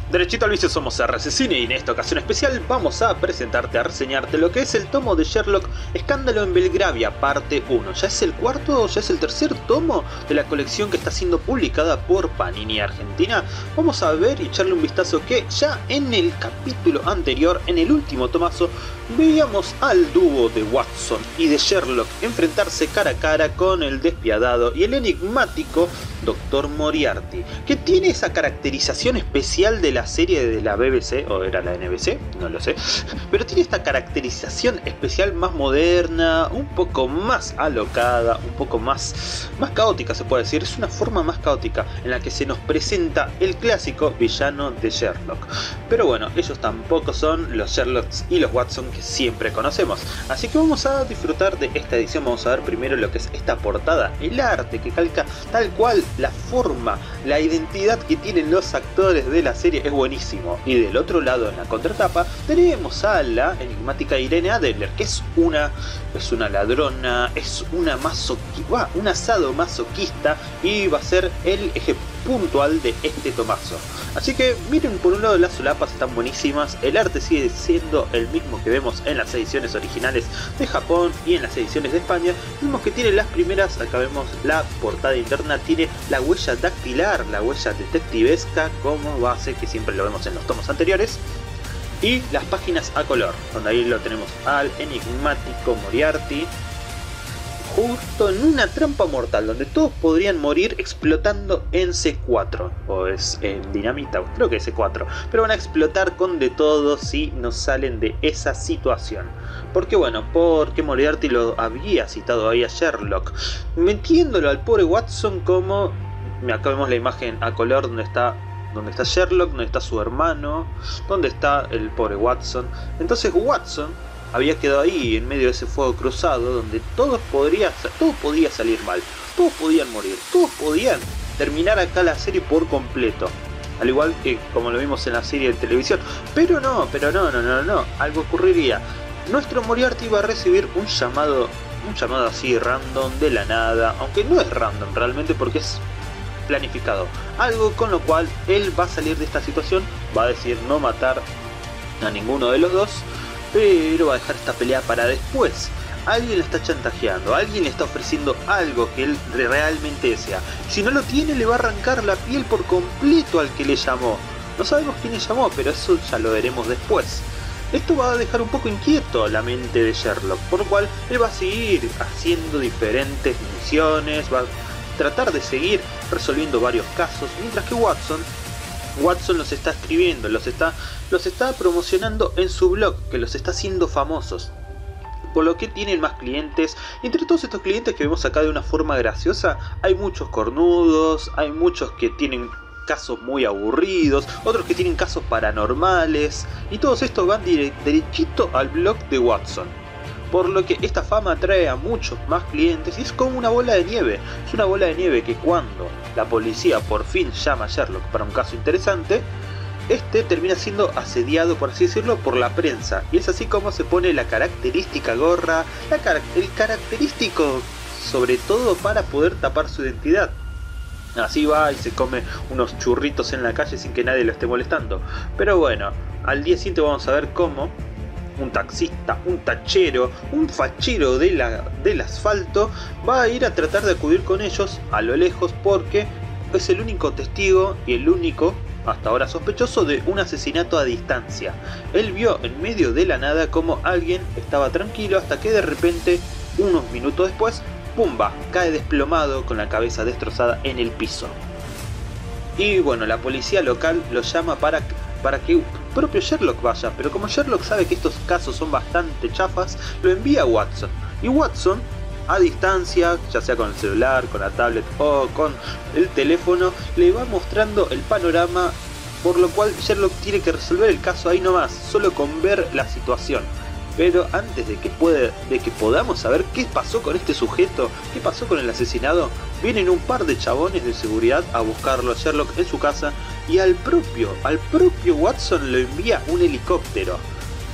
Derechito al vicio, somos RCCine y en esta ocasión especial vamos a presentarte, a reseñarte lo que es el tomo de Sherlock Escándalo en Belgravia, parte 1. ¿Ya es el cuarto o ya es el tercer tomo de la colección que está siendo publicada por Panini Argentina? Vamos a ver y echarle un vistazo que ya en el capítulo anterior, en el último tomazo, veíamos al dúo de Watson y de Sherlock enfrentarse cara a cara con el despiadado y el enigmático Dr. Moriarty, que tiene esa caracterización especial de la serie de la BBC, o era la NBC, no lo sé, pero tiene esta caracterización especial más moderna, un poco más alocada, un poco más caótica se puede decir. Es una forma más caótica en la que se nos presenta el clásico villano de Sherlock. Pero bueno, ellos tampoco son los Sherlocks y los Watson que siempre conocemos, así que vamos a disfrutar de esta edición. Vamos a ver primero lo que es esta portada, el arte que calca tal cual la forma, la identidad que tienen los actores de la serie es buenísimo. Y del otro lado, en la contratapa, tenemos a la enigmática Irene Adler, que es una ladrona, es una un sadomasoquista, y va a ser el eje puntual de este tomazo. Así que miren, por un lado las solapas están buenísimas, el arte sigue siendo el mismo que vemos en las ediciones originales de Japón y en las ediciones de España. Vemos que tiene las primeras, acá vemos la portada interna, tiene la huella dactilar, la huella detectivesca como base, que siempre lo vemos en los tomos anteriores, y las páginas a color, donde ahí lo tenemos al enigmático Moriarty justo en una trampa mortal donde todos podrían morir explotando en C4, o es en dinamita, creo que es C4, pero van a explotar con de todo si no salen de esa situación. Porque bueno, porque Moriarty lo había citado ahí a Sherlock, metiéndolo al pobre Watson como... Acá vemos la imagen a color donde está Sherlock, donde está su hermano, donde está el pobre Watson. Entonces Watson había quedado ahí en medio de ese fuego cruzado donde todo podía salir mal, todos podían morir, todos podían terminar acá la serie por completo, al igual que como lo vimos en la serie de televisión. Pero no, algo ocurriría. Nuestro Moriarty va a recibir un llamado así random de la nada, aunque no es random realmente porque es planificado, algo con lo cual él va a salir de esta situación, va a decidir no matar a ninguno de los dos, pero va a dejar esta pelea para después. Alguien le está chantajeando, alguien le está ofreciendo algo que él realmente desea. Si no lo tiene, le va a arrancar la piel por completo al que le llamó. No sabemos quién le llamó, pero eso ya lo veremos después. Esto va a dejar un poco inquieto la mente de Sherlock, por lo cual él va a seguir haciendo diferentes misiones, va a tratar de seguir resolviendo varios casos, mientras que Watson los está escribiendo, los está promocionando en su blog, que los está haciendo famosos, por lo que tienen más clientes. Y entre todos estos clientes que vemos acá de una forma graciosa, hay muchos cornudos, hay muchos que tienen casos muy aburridos, otros que tienen casos paranormales, y todos estos van derechito al blog de Watson. Por lo que esta fama atrae a muchos más clientes y es como una bola de nieve. Es una bola de nieve que cuando la policía por fin llama a Sherlock para un caso interesante, este termina siendo asediado, por así decirlo, por la prensa. Y es así como se pone la característica gorra, el característico sobre todo para poder tapar su identidad. Así va y se come unos churritos en la calle sin que nadie lo esté molestando. Pero bueno, al día siguiente vamos a ver cómo un taxista, un tachero, un fachero del asfalto va a ir a tratar de acudir con ellos a lo lejos, porque es el único testigo y el único hasta ahora sospechoso de un asesinato a distancia. Él vio en medio de la nada como alguien estaba tranquilo hasta que de repente, unos minutos después, ¡pumba!, cae desplomado con la cabeza destrozada en el piso. Y bueno, la policía local lo llama para que propio Sherlock vaya, pero como Sherlock sabe que estos casos son bastante chafas, lo envía a Watson. Y Watson, a distancia, ya sea con el celular, con la tablet o con el teléfono, le va mostrando el panorama, por lo cual Sherlock tiene que resolver el caso ahí nomás, solo con ver la situación. Pero antes de que podamos saber qué pasó con este sujeto, qué pasó con el asesinado, vienen un par de chabones de seguridad a buscarlo a Sherlock en su casa, y al propio Watson lo envía un helicóptero.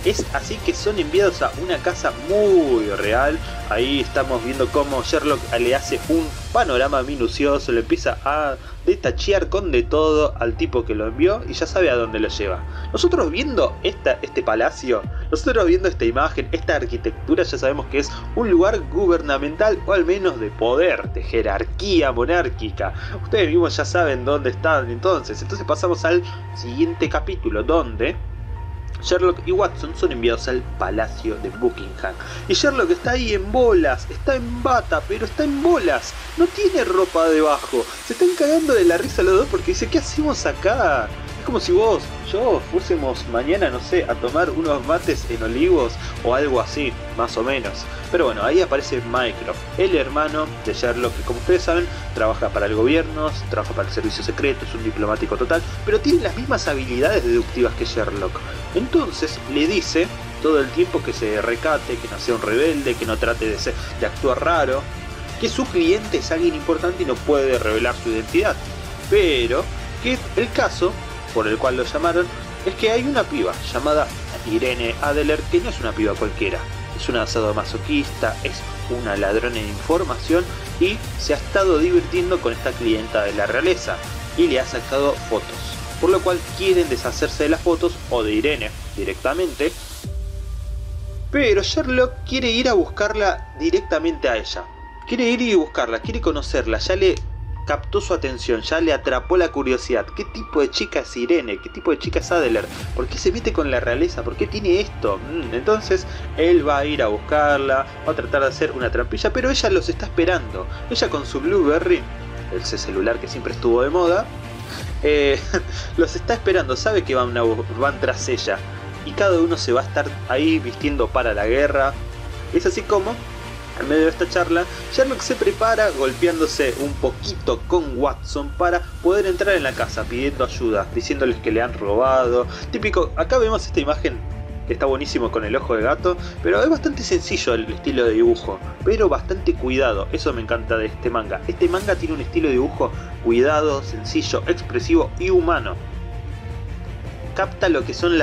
Es así que son enviados a una casa muy real. Ahí estamos viendo cómo Sherlock le hace un panorama minucioso, le empieza a detachear con de todo al tipo que lo envió y ya sabe a dónde lo lleva. Nosotros viendo este palacio, nosotros viendo esta imagen, esta arquitectura, ya sabemos que es un lugar gubernamental o al menos de poder, de jerarquía monárquica. Ustedes mismos ya saben dónde están entonces. Entonces pasamos al siguiente capítulo donde Sherlock y Watson son enviados al palacio de Buckingham. Y Sherlock está ahí en bolas, está en bata, pero está en bolas. No tiene ropa debajo. Se están cagando de la risa los dos porque dice, ¿qué hacemos acá? Es como si yo fuésemos mañana, no sé, a tomar unos mates en Olivos o algo así, más o menos. Pero bueno, ahí aparece Mycroft, el hermano de Sherlock, que como ustedes saben, trabaja para el gobierno, trabaja para el servicio secreto, es un diplomático total, pero tiene las mismas habilidades deductivas que Sherlock. Entonces le dice todo el tiempo que se recate, que no sea un rebelde, que no trate de actuar raro, que su cliente es alguien importante y no puede revelar su identidad. Pero que el caso por el cual lo llamaron es que hay una piba llamada Irene Adler, que no es una piba cualquiera, es una sadomasoquista, es una ladrona de información y se ha estado divirtiendo con esta clienta de la realeza y le ha sacado fotos, por lo cual quieren deshacerse de las fotos o de Irene directamente, pero Sherlock quiere ir a buscarla directamente a ella, quiere ir y buscarla, quiere conocerla, ya le captó su atención, ya le atrapó la curiosidad. ¿Qué tipo de chica es Irene? ¿Qué tipo de chica es Adler? ¿Por qué se mete con la realeza? ¿Por qué tiene esto? Entonces él va a ir a buscarla, va a tratar de hacer una trampilla, pero ella los está esperando. Ella con su Blueberry, ese celular que siempre estuvo de moda, los está esperando, sabe que van tras ella y cada uno se va a estar ahí vistiendo para la guerra. Es así como en medio de esta charla, Sherlock se prepara golpeándose un poquito con Watson para poder entrar en la casa pidiendo ayuda, diciéndoles que le han robado. Típico, acá vemos esta imagen que está buenísimo con el ojo de gato, pero es bastante sencillo el estilo de dibujo, pero bastante cuidado. Eso me encanta de este manga. Este manga tiene un estilo de dibujo cuidado, sencillo, expresivo y humano. Capta lo que son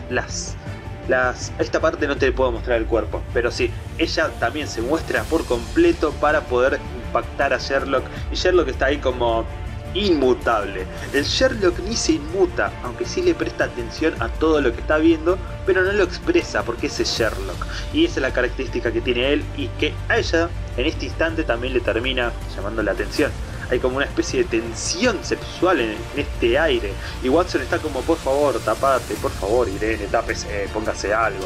esta parte no te puedo mostrar el cuerpo, pero sí, ella también se muestra por completo para poder impactar a Sherlock, y Sherlock está ahí como inmutable. El Sherlock ni se inmuta, aunque sí le presta atención a todo lo que está viendo, pero no lo expresa porque ese es Sherlock, y esa es la característica que tiene él y que a ella en este instante también le termina llamando la atención. Hay como una especie de tensión sexual en este aire. Y Watson está como, por favor, tapate, por favor, Irene, tápese, póngase algo.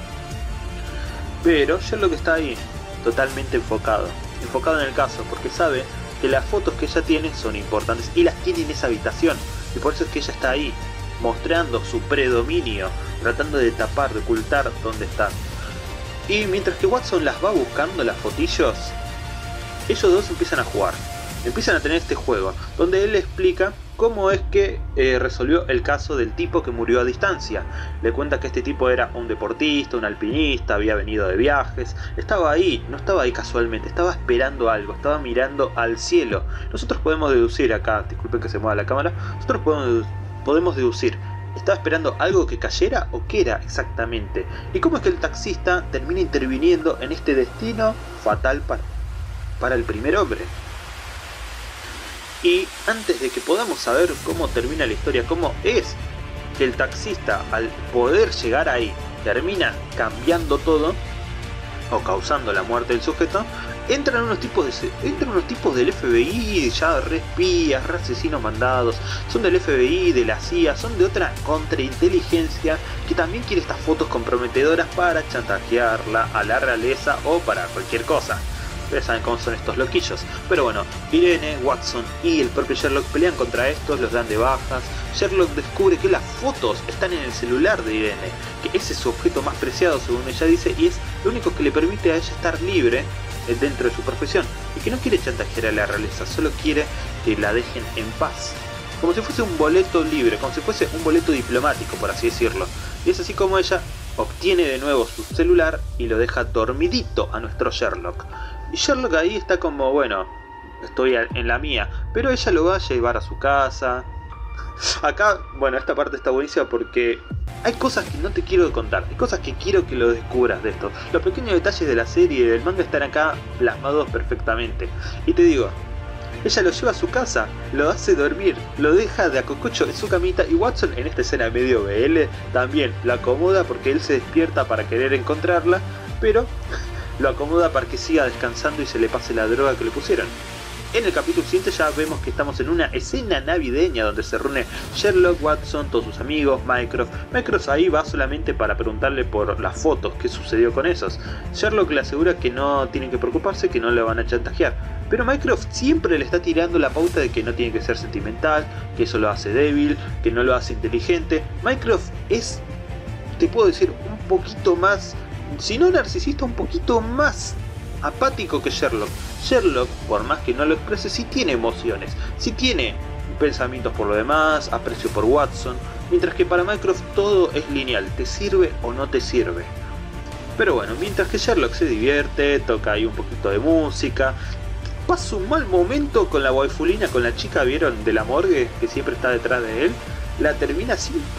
Pero Sherlock está ahí, totalmente enfocado en el caso, porque sabe que las fotos que ella tiene son importantes y las tiene en esa habitación. Y por eso es que ella está ahí, mostrando su predominio, tratando de tapar, de ocultar dónde están. Y mientras que Watson las va buscando, las fotillos, ellos dos empiezan a jugar. Empiezan a tener este juego, donde él le explica cómo es que resolvió el caso del tipo que murió a distancia. Le cuenta que este tipo era un deportista, un alpinista, había venido de viajes, estaba ahí, no estaba ahí casualmente, estaba esperando algo, estaba mirando al cielo. Nosotros podemos deducir acá, disculpen que se mueva la cámara, nosotros podemos deducir, ¿estaba esperando algo que cayera o qué era exactamente? Y cómo es que el taxista termina interviniendo en este destino fatal para el primer hombre. Y antes de que podamos saber cómo termina la historia, cómo es que el taxista al poder llegar ahí termina cambiando todo o causando la muerte del sujeto, entran unos tipos del FBI, ya re espías, re asesinos mandados, son del FBI, de la CIA, son de otra contrainteligencia que también quiere estas fotos comprometedoras para chantajearla a la realeza o para cualquier cosa. Ustedes saben cómo son estos loquillos. Pero bueno, Irene, Watson y el propio Sherlock pelean contra estos, los dan de bajas. Sherlock descubre que las fotos están en el celular de Irene, que ese es su objeto más preciado según ella dice, y es lo único que le permite a ella estar libre dentro de su profesión, y que no quiere chantajear a la realeza, solo quiere que la dejen en paz. Como si fuese un boleto libre, como si fuese un boleto diplomático, por así decirlo. Y es así como ella obtiene de nuevo su celular y lo deja dormidito a nuestro Sherlock. Y Sherlock ahí está como, bueno, estoy en la mía, pero ella lo va a llevar a su casa, Acá, bueno, esta parte está buenísima porque hay cosas que no te quiero contar, hay cosas que quiero que lo descubras de esto. Los pequeños detalles de la serie y del manga están acá plasmados perfectamente. Y te digo, ella lo lleva a su casa, lo hace dormir, lo deja de acococho en su camita y Watson en esta escena medio BL también lo acomoda porque él se despierta para querer encontrarla, pero lo acomoda para que siga descansando y se le pase la droga que le pusieron. En el capítulo siguiente ya vemos que estamos en una escena navideña donde se reúne Sherlock, Watson, todos sus amigos, Mycroft. Mycroft ahí va solamente para preguntarle por las fotos, qué sucedió con esos. Sherlock le asegura que no tienen que preocuparse, que no le van a chantajear. Pero Mycroft siempre le está tirando la pauta de que no tiene que ser sentimental, que eso lo hace débil, que no lo hace inteligente. Mycroft es, te puedo decir, un poquito más, si no narcisista, un poquito más apático que Sherlock. Sherlock, por más que no lo exprese, sí tiene emociones, sí tiene pensamientos por lo demás, aprecio por Watson, mientras que para Mycroft todo es lineal, te sirve o no te sirve. Pero bueno, mientras que Sherlock se divierte, toca ahí un poquito de música, pasa un mal momento con la waifulina, con la chica, ¿vieron? De la morgue, que siempre está detrás de él, la termina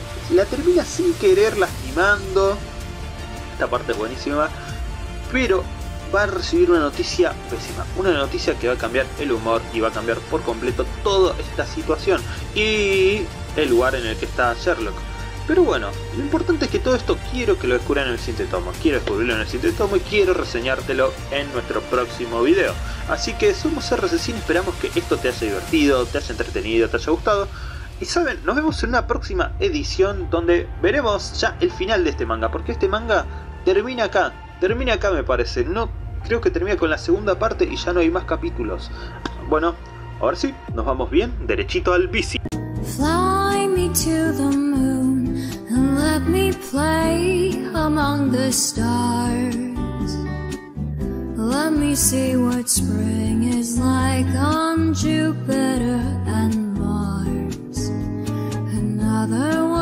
sin querer lastimando. Esta parte es buenísima, pero va a recibir una noticia pésima, una noticia que va a cambiar el humor y va a cambiar por completo toda esta situación y el lugar en el que está Sherlock. Pero bueno, lo importante es que todo esto quiero que lo descubran en el siguiente tomo, quiero descubrirlo en el siguiente tomo y quiero reseñártelo en nuestro próximo video. Así que somos RCCine, esperamos que esto te haya divertido, te haya entretenido, te haya gustado. Y saben, nos vemos en una próxima edición donde veremos ya el final de este manga, porque este manga termina acá me parece, no creo que termina con la segunda parte y ya no hay más capítulos. Bueno, ahora sí, nos vamos bien, derechito al bici. Fly me to the moon and let me play among the stars. Let me see what spring is like on Jupiter and Mars. Another one